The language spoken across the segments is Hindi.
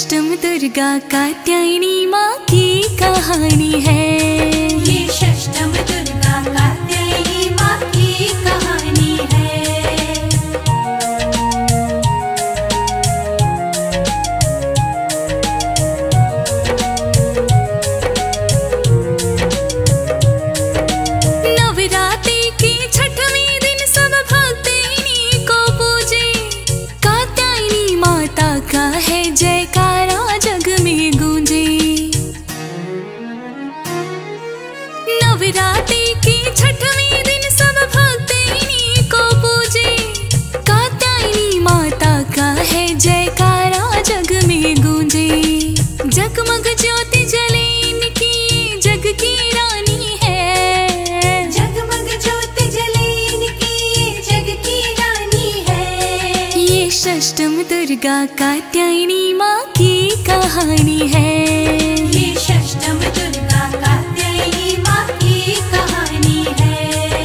षष्टम दुर्गा कात्यायनी माँ की कहानी है। ये षष्टम दुर्गा कात्यायनी माँ की कहानी है। नवरात्रि के छठवें दिन सब भक्त इन्हीं को पूजे। कात्यायनी माता का है जयकारा जग में गूंजे। नवरात्रि के छठवें दिन सब भक्त इन्हीं को पूजे। कात्यायनी माता का है जयकारा जग में गूंजे। जगमग ज्योति जले इनकी जग की रानी है। जगमग ज्योति जले इनकी जग की रानी है। ये षष्टम दुर्गा कात्यायनी माँ की कहानी है। ये षष्टम दुर्गा कात्यायनी माँ की कहानी है।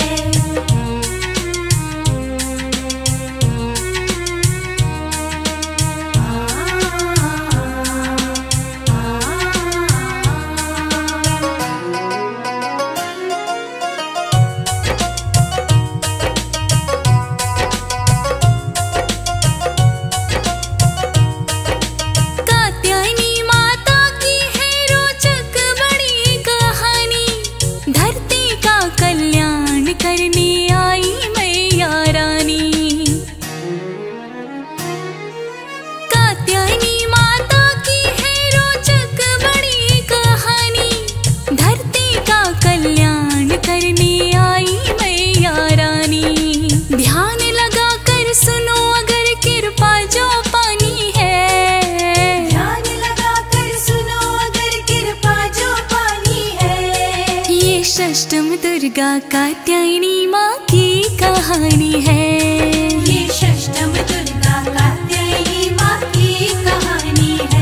कात्यायनी माता की है रोचक बड़ी कहानी। धरती का कल्याण करने आई मैया रानी। कात्यायनी माता की है रोचक बड़ी कहानी। धरती का कल्याण करने आई मैया रानी। ध्यान लगा कर सुनो अगर कृपा जो पानी है। ध्यान लगा कर सुनो अगर कृपा जो पानी है। ये षष्टम दुर्गा कात्यायनी माँ की कहानी है। ये षष्टम दुर्गा कात्यायनी माँ की कहानी है।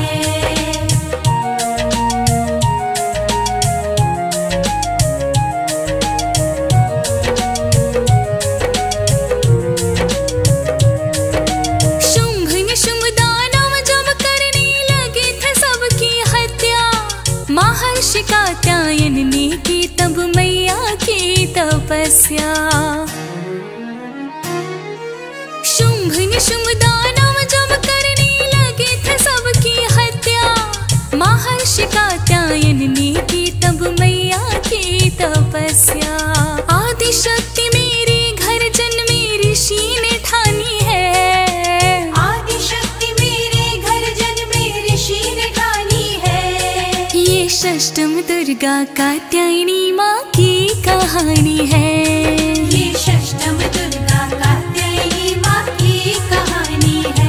शुंभ निशुंभ दानव जब करने लगे थे सबकी हत्या। महर्षि कात्यायन ने की तब मैया की तपस्या। शुंभ निशुंभ दानव जब करने लगे थे सबकी हत्या। महर्षि कात्यायन ने की तब मैया की तपस्या। आदि शक्ति मेरे घर जन्मे ऋषि ने ठानी है। आदि शक्ति मेरे घर जन्मे ऋषि ने ठानी है। ये षष्टम दुर्गा कात्यायनी माँ की कहानी है। ये षष्टम दुर्गा कात्यायनी माँ की कहानी है।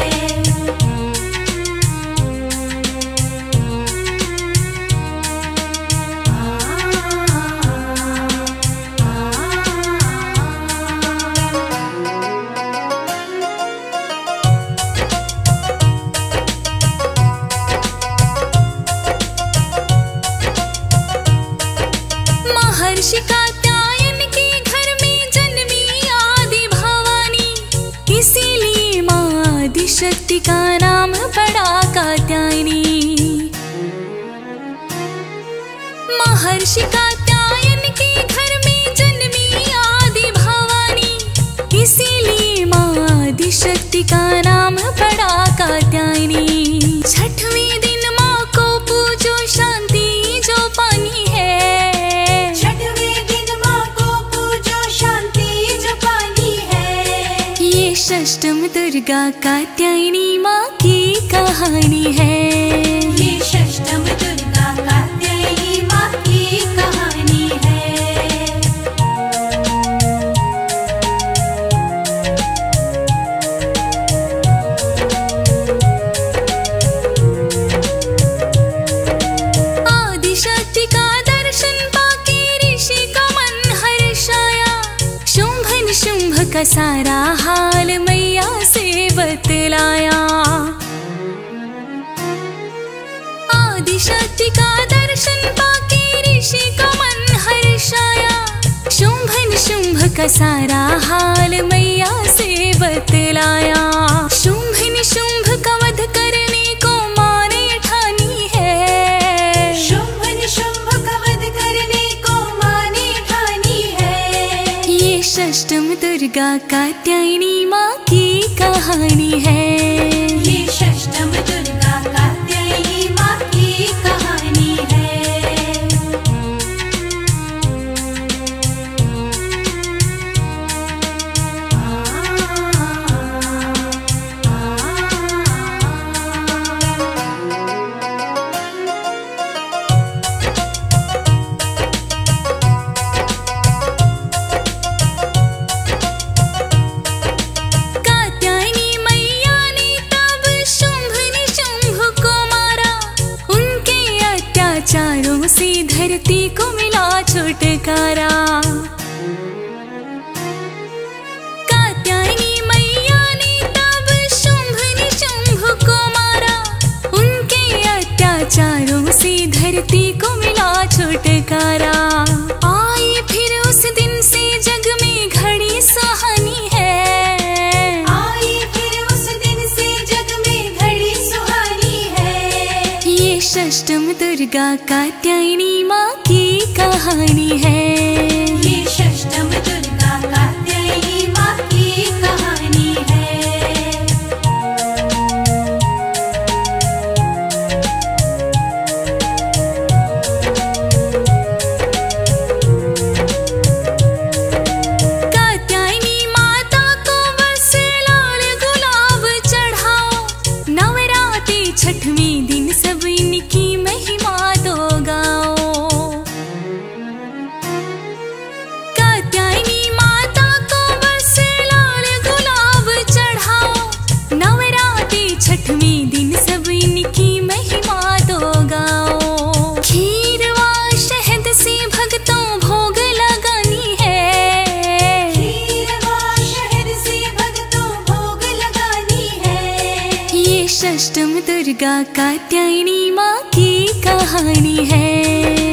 महर्षि कात्यायन के घर में जन्मी आदि भवानी। इसीलिए माँ आदि शक्ति का नाम पड़ा कात्यायनी। महर्षि कात्यायन के घर में जन्मी आदि भवानी। इसीलिए माँ आदि शक्ति का नाम पड़ा कात्यायनी। छठवें दिन माँ को पूजो शांति जो पानी है। छठवें दिन माँ को पूजो शांति जो पानी है। ये षष्टम दुर्गा कात्यायनी माँ की कहानी है। ये षष्टम दुर्गा कात्यायनी माँ की कहानी है। आदि शक्ति का दर्शन पाके ऋषि का मन हर्षाया। शुंभ निशुंभ का सारा हाल मैया से बतलाया। आदि शक्ति का दर्शन पाके ऋषि का मन हर्षाया। शुंभ निशुंभ का सारा हाल मैया से बतलाया। शुंभ निशुंभ का वध करने को माँ षष्ठम दुर्गा कात्यायनी माँ की कहानी है। ये षष्ठम दुर्गा कात्यायनी माँ की कहानी है। चारों से धरती को मिला छुटकारा। कात्यायनी मैया ने तब शुंभ निशुंभ को मारा, उनके अत्याचारों से धरती को मिला छुटकारा। आई फिर उस दिन से जग में घड़ी सुहानी है। आई फिर उस दिन से जग में घड़ी सुहानी है। ये षष्ठम दुर्गा कात्यायनी माँ की कहानी है। ये षष्ठम दुर्गा कात्यायनी माँ की कहानी है। कात्यायनी माता को बस लाल गुलाब चढ़ाओ, नवरात्रि छठवीं दिन सब इनकी महिमा दो गाओ। कात्यायनी माता को बस लाल गुलाब चढ़ाओ, नवरात्रि छठवीं दिन सब इनकी महिमा दो गाओ। खीर व शहद से भक्तों भोग लगानी है। खीर व शहद से भक्तों भोग लगानी है। ये षष्ठम दुर्गा कात्यायनी माँ की कहानी है।